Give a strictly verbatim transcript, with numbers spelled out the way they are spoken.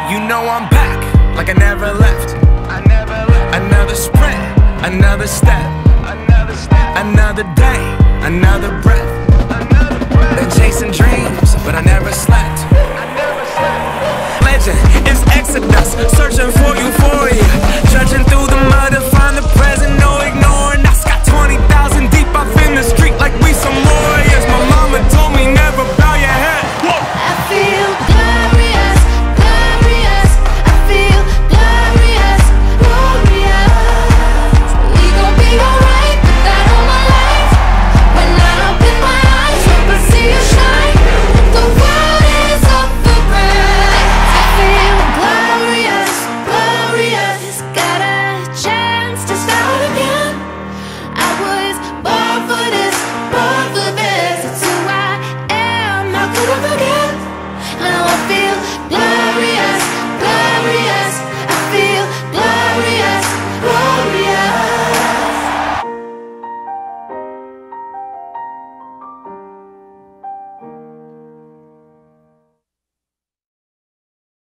You know I'm back, like I never left. I never left. Another sprint, another step, Another step, another day, another breath. another breath. Been chasing dreams, but I never slept. I never slept. Legend is exodus, searching for euphoria, trudging through the mud to find the present